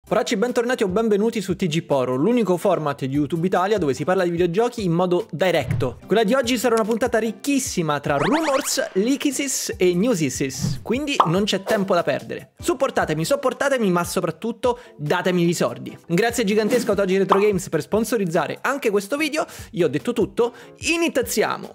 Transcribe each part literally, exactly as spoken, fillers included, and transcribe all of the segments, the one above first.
Poracci, bentornati o benvenuti su T G Poro, l'unico format di YouTube Italia dove si parla di videogiochi in modo directo. Quella di oggi sarà una puntata ricchissima tra rumors, leakses e newses, quindi non c'è tempo da perdere. Supportatemi, sopportatemi, ma soprattutto datemi i soldi. Grazie gigantesco a Otogi Retro Games per sponsorizzare anche questo video. Io ho detto tutto, iniziamo!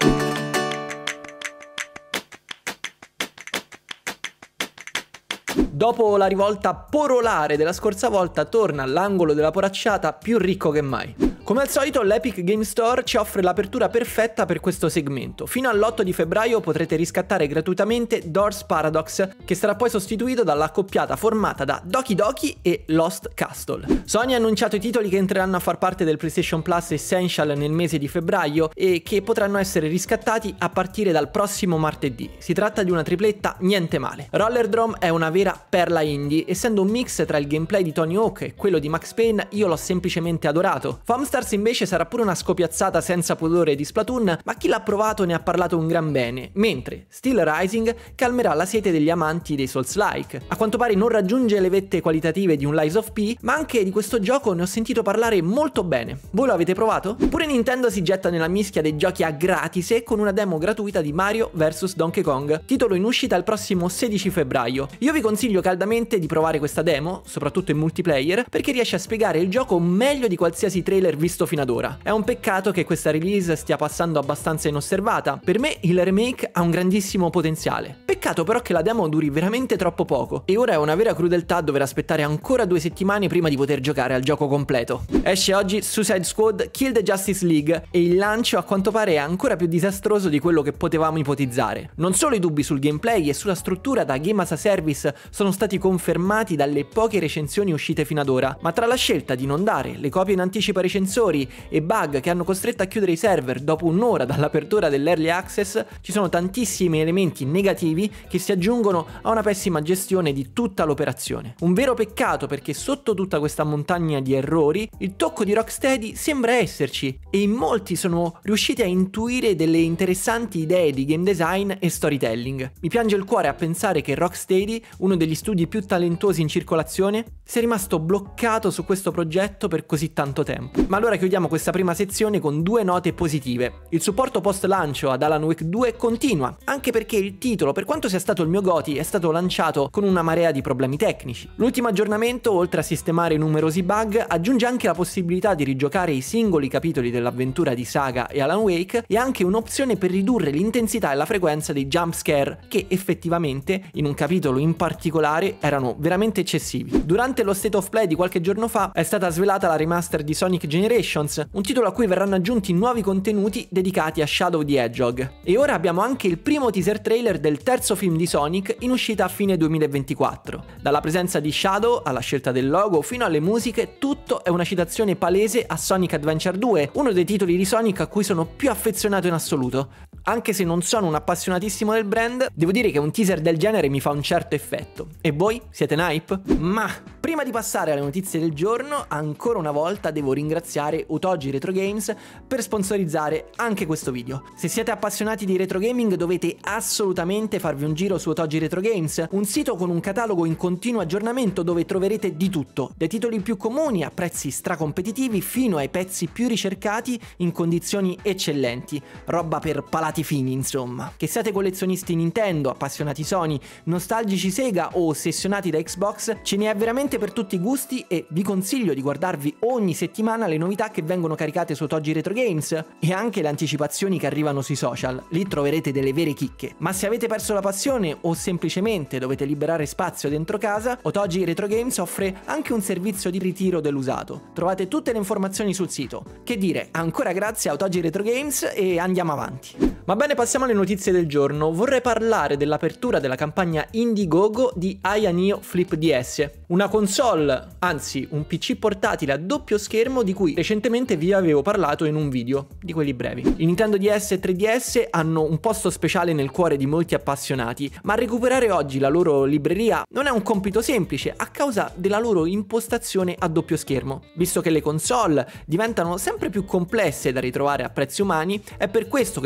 Dopo la rivolta porolare della scorsa volta, torna all'angolo della poracciata più ricco che mai. Come al solito l'Epic Game Store ci offre l'apertura perfetta per questo segmento. Fino all'otto di febbraio potrete riscattare gratuitamente Doors Paradox, che sarà poi sostituito dall'accoppiata formata da Doki Doki e Lost Castle. Sony ha annunciato i titoli che entreranno a far parte del PlayStation Plus Essential nel mese di febbraio e che potranno essere riscattati a partire dal prossimo martedì. Si tratta di una tripletta niente male. Rollerdrome è una vera perla indie, essendo un mix tra il gameplay di Tony Hawk e quello di Max Payne. Io l'ho semplicemente adorato. Foamstars invece sarà pure una scopiazzata senza pudore di Splatoon, ma chi l'ha provato ne ha parlato un gran bene, mentre Steel Rising calmerà la sete degli amanti dei Souls-like. A quanto pare non raggiunge le vette qualitative di un Lies of P, ma anche di questo gioco ne ho sentito parlare molto bene. Voi lo avete provato? Pure Nintendo si getta nella mischia dei giochi a gratis con una demo gratuita di Mario versus Donkey Kong, titolo in uscita il prossimo sedici febbraio. Io vi consiglio caldamente di provare questa demo, soprattutto in multiplayer, perché riesce a spiegare il gioco meglio di qualsiasi trailer visto fino ad ora. È un peccato che questa release stia passando abbastanza inosservata. Per me il remake ha un grandissimo potenziale. Peccato però che la demo duri veramente troppo poco e ora è una vera crudeltà dover aspettare ancora due settimane prima di poter giocare al gioco completo. Esce oggi Suicide Squad Kill the Justice League e il lancio a quanto pare è ancora più disastroso di quello che potevamo ipotizzare. Non solo i dubbi sul gameplay e sulla struttura da game as a service sono stati confermati dalle poche recensioni uscite fino ad ora, ma tra la scelta di non dare le copie in anticipo ai recensori e bug che hanno costretto a chiudere i server dopo un'ora dall'apertura dell'early access, ci sono tantissimi elementi negativi che si aggiungono a una pessima gestione di tutta l'operazione. Un vero peccato, perché sotto tutta questa montagna di errori il tocco di Rocksteady sembra esserci e in molti sono riusciti a intuire delle interessanti idee di game design e storytelling. Mi piange il cuore a pensare che Rocksteady, uno degli studi più talentuosi in circolazione, sia rimasto bloccato su questo progetto per così tanto tempo. Ma allora chiudiamo questa prima sezione con due note positive. Il supporto post lancio ad Alan Wake due continua, anche perché il titolo, per quanto sia stato il mio goti, è stato lanciato con una marea di problemi tecnici. L'ultimo aggiornamento, oltre a sistemare numerosi bug, aggiunge anche la possibilità di rigiocare i singoli capitoli dell'avventura di Saga e Alan Wake e anche un'opzione per ridurre l'intensità e la frequenza dei jump scare, che effettivamente in un capitolo in particolare erano veramente eccessivi. Durante lo State of Play di qualche giorno fa è stata svelata la remaster di Sonic Generations, un titolo a cui verranno aggiunti nuovi contenuti dedicati a Shadow the Hedgehog. E ora abbiamo anche il primo teaser trailer del terzo film di Sonic in uscita a fine duemilaventiquattro. Dalla presenza di Shadow alla scelta del logo fino alle musiche, tutto è una citazione palese a Sonic Adventure due, uno dei titoli di Sonic a cui sono più affezionato in assoluto. Anche se non sono un appassionatissimo del brand, devo dire che un teaser del genere mi fa un certo effetto. E voi? Siete in hype? Ma prima di passare alle notizie del giorno, ancora una volta devo ringraziare Otogi Retro Games per sponsorizzare anche questo video. Se siete appassionati di retro gaming dovete assolutamente farvi un giro su Otogi Retro Games, un sito con un catalogo in continuo aggiornamento dove troverete di tutto, dai titoli più comuni a prezzi stracompetitivi fino ai pezzi più ricercati in condizioni eccellenti, roba per palati fini insomma. Che siate collezionisti Nintendo, appassionati Sony, nostalgici Sega o ossessionati da Xbox, ce ne è veramente per tutti i gusti e vi consiglio di guardarvi ogni settimana le novità che vengono caricate su Otogi Retro Games e anche le anticipazioni che arrivano sui social. Lì troverete delle vere chicche. Ma se avete perso la passione o semplicemente dovete liberare spazio dentro casa, Otogi Retro Games offre anche un servizio di ritiro dell'usato. Trovate tutte le informazioni sul sito. Che dire, ancora grazie a Otogi Retro Games e andiamo avanti. Ma bene, passiamo alle notizie del giorno. Vorrei parlare dell'apertura della campagna Indiegogo di Aya Neo Flip D S, una console, anzi un P C portatile a doppio schermo di cui recentemente vi avevo parlato in un video, di quelli brevi. I Nintendo D S e tre D S hanno un posto speciale nel cuore di molti appassionati, ma recuperare oggi la loro libreria non è un compito semplice a causa della loro impostazione a doppio schermo. Visto che le console diventano sempre più complesse da ritrovare a prezzi umani, è per questo che quando escono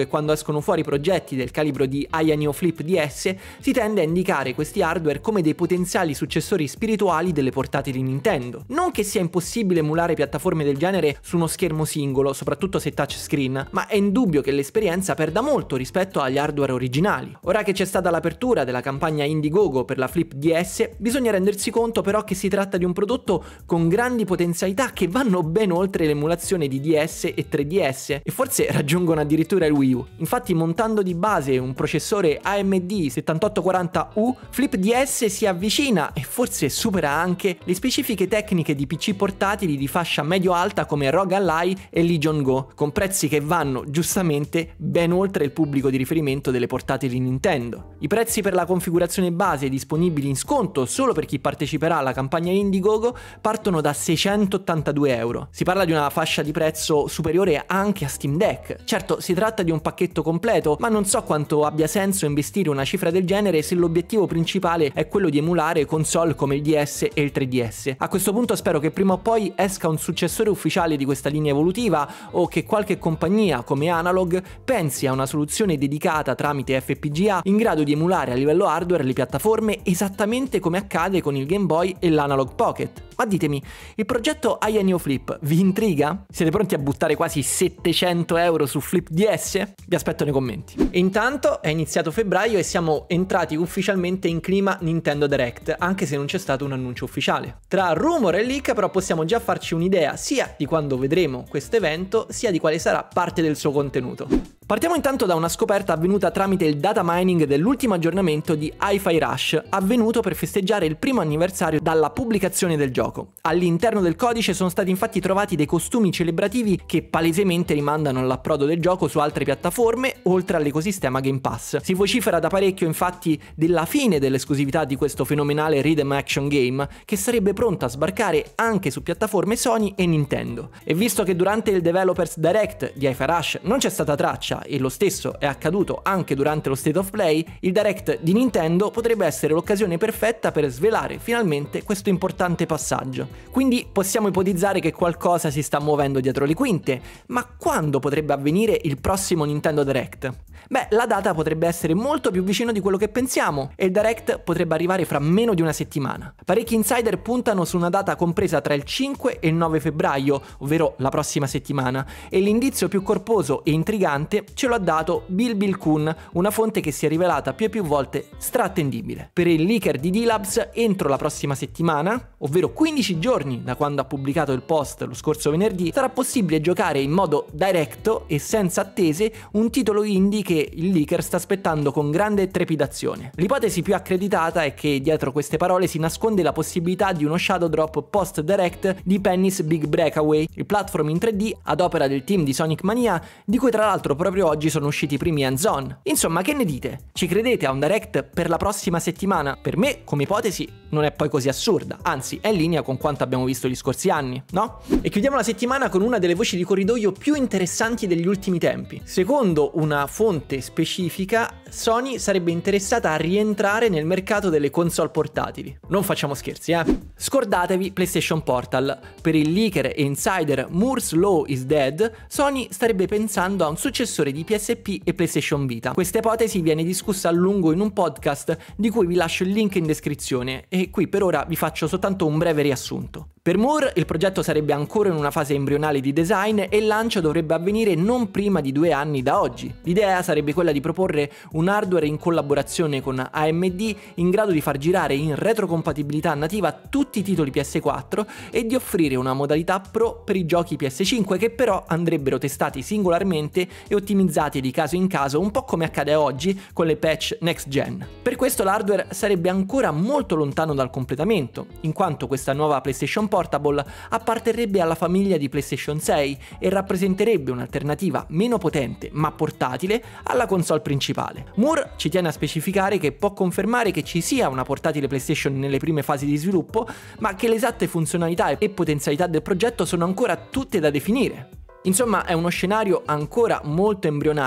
escono fuori progetti del calibro di Aya NeoFlip D S, si tende a indicare questi hardware come dei potenziali successori spirituali delle portatili Nintendo. Non che sia impossibile emulare piattaforme del genere su uno schermo singolo, soprattutto se touchscreen, ma è indubbio che l'esperienza perda molto rispetto agli hardware originali. Ora che c'è stata l'apertura della campagna Indiegogo per la Flip D S, bisogna rendersi conto però che si tratta di un prodotto con grandi potenzialità che vanno ben oltre l'emulazione di D S e tre D S e forse raggiungono addirittura il Wii U. Infatti, montando di base un processore A M D settantotto quaranta U, Flip D S si avvicina e forse supera anche le specifiche tecniche di P C portatili di fascia medio-alta come R O G Ally e Legion Go, con prezzi che vanno giustamente ben oltre il pubblico di riferimento delle portatili Nintendo. I prezzi per la configurazione base disponibili in sconto solo per chi parteciperà alla campagna Indiegogo partono da seicentottantadue euro. Si parla di una fascia di prezzo superiore anche a Steam Deck. Certo, si tratta di un pacchetto completo, ma non so quanto abbia senso investire una cifra del genere se l'obiettivo principale è quello di emulare console come il D S e il tre D S. A questo punto spero che prima o poi esca un successore ufficiale di questa linea evolutiva o che qualche compagnia come Analog pensi a una soluzione dedicata tramite F P G A in grado di emulare a livello hardware le piattaforme esattamente come accade con il Game Boy e l'Analog Pocket. Ma ditemi, il progetto Aya NeoFlip vi intriga? Siete pronti a buttare quasi settecento euro su Flip D S? Vi aspetto nei commenti. E intanto è iniziato febbraio e siamo entrati ufficialmente in clima Nintendo Direct, anche se non c'è stato un annuncio ufficiale. Tra rumor e leak però possiamo già farci un'idea sia di quando vedremo questo evento, sia di quale sarà parte del suo contenuto. Partiamo intanto da una scoperta avvenuta tramite il data mining dell'ultimo aggiornamento di Hi-Fi Rush, avvenuto per festeggiare il primo anniversario dalla pubblicazione del gioco. All'interno del codice sono stati infatti trovati dei costumi celebrativi che palesemente rimandano all'approdo del gioco su altre piattaforme, oltre all'ecosistema Game Pass. Si vocifera da parecchio infatti della fine dell'esclusività di questo fenomenale rhythm action game, che sarebbe pronto a sbarcare anche su piattaforme Sony e Nintendo. E visto che durante il Developers Direct di Hi-Fi Rush non c'è stata traccia, e lo stesso è accaduto anche durante lo State of Play, il Direct di Nintendo potrebbe essere l'occasione perfetta per svelare finalmente questo importante passaggio. Quindi possiamo ipotizzare che qualcosa si sta muovendo dietro le quinte, ma quando potrebbe avvenire il prossimo Nintendo Direct? Beh, la data potrebbe essere molto più vicino di quello che pensiamo e il Direct potrebbe arrivare fra meno di una settimana. Parecchi insider puntano su una data compresa tra il cinque e il nove febbraio, ovvero la prossima settimana, e l'indizio più corposo e intrigante ce lo ha dato Bilbilkun, una fonte che si è rivelata più e più volte strattendibile. Per il leaker di D-Labs, entro la prossima settimana, ovvero quindici giorni da quando ha pubblicato il post lo scorso venerdì, sarà possibile giocare in modo diretto e senza attese un titolo indie che il leaker sta aspettando con grande trepidazione. L'ipotesi più accreditata è che dietro queste parole si nasconde la possibilità di uno shadow drop post-direct di Penny's Big Breakaway, il platform in tre D ad opera del team di Sonic Mania, di cui tra l'altro proprio oggi sono usciti i primi hands-on. Insomma, che ne dite? Ci credete a un direct per la prossima settimana? Per me, come ipotesi, non è poi così assurda, anzi è in linea con quanto abbiamo visto gli scorsi anni, no? E chiudiamo la settimana con una delle voci di corridoio più interessanti degli ultimi tempi. Secondo una fonte specifica, Sony sarebbe interessata a rientrare nel mercato delle console portatili. Non facciamo scherzi, eh? Scordatevi PlayStation Portal. Per il leaker e insider Moore's Law is Dead, Sony starebbe pensando a un successore di P S P e PlayStation Vita. Questa ipotesi viene discussa a lungo in un podcast di cui vi lascio il link in descrizione e qui per ora vi faccio soltanto un breve riassunto. Per Moore il progetto sarebbe ancora in una fase embrionale di design e il lancio dovrebbe avvenire non prima di due anni da oggi. L'idea sarebbe quella di proporre un hardware in collaborazione con A M D in grado di far girare in retrocompatibilità nativa tutti i titoli P S quattro e di offrire una modalità Pro per i giochi P S cinque che però andrebbero testati singolarmente e ottimizzati di caso in caso, un po' come accade oggi con le patch next gen. Per questo l'hardware sarebbe ancora molto lontano dal completamento, in quanto questa nuova PlayStation Portable apparterrebbe alla famiglia di PlayStation sei e rappresenterebbe un'alternativa meno potente ma portatile alla console principale. Moore ci tiene a specificare che può confermare che ci sia una portatile PlayStation nelle prime fasi di sviluppo, ma che le esatte funzionalità e potenzialità del progetto sono ancora tutte da definire. Insomma, è uno scenario ancora molto embrionale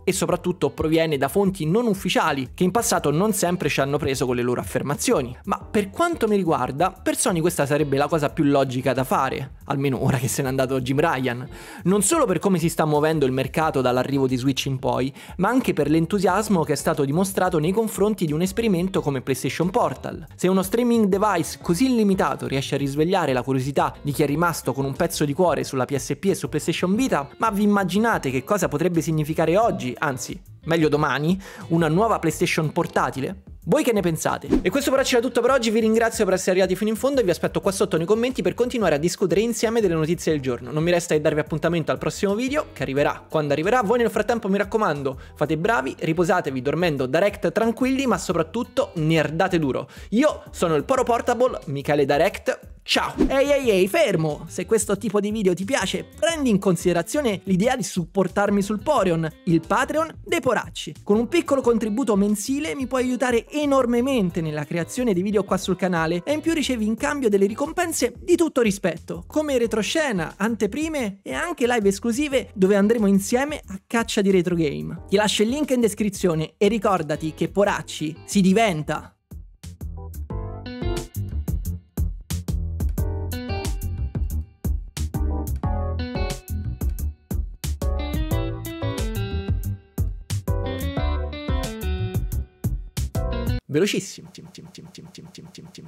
e soprattutto proviene da fonti non ufficiali che in passato non sempre ci hanno preso con le loro affermazioni. Ma per quanto mi riguarda, per Sony questa sarebbe la cosa più logica da fare, almeno ora che se n'è andato Jim Ryan, non solo per come si sta muovendo il mercato dall'arrivo di Switch in poi, ma anche per l'entusiasmo che è stato dimostrato nei confronti di un esperimento come PlayStation Portal. Se uno streaming device così limitato riesce a risvegliare la curiosità di chi è rimasto con un pezzo di cuore sulla P S P e su PlayStation Vita, ma vi immaginate che cosa potrebbe significare oggi, anzi, meglio domani, una nuova PlayStation portatile? Voi che ne pensate? E questo però c'era tutto per oggi, vi ringrazio per essere arrivati fino in fondo e vi aspetto qua sotto nei commenti per continuare a discutere insieme delle notizie del giorno. Non mi resta che darvi appuntamento al prossimo video, che arriverà quando arriverà. Voi nel frattempo mi raccomando, fate i bravi, riposatevi dormendo Direct tranquilli, ma soprattutto nerdate duro. Io sono il Poro Portable, Michele Direct. Ciao! Ehi ehi ehi, fermo! Se questo tipo di video ti piace, prendi in considerazione l'idea di supportarmi sul Poreon, il Patreon dei Poracci. Con un piccolo contributo mensile mi puoi aiutare enormemente nella creazione di video qua sul canale e in più ricevi in cambio delle ricompense di tutto rispetto, come retroscena, anteprime e anche live esclusive dove andremo insieme a caccia di retro game. Ti lascio il link in descrizione e ricordati che Poracci si diventa! Velocissimo.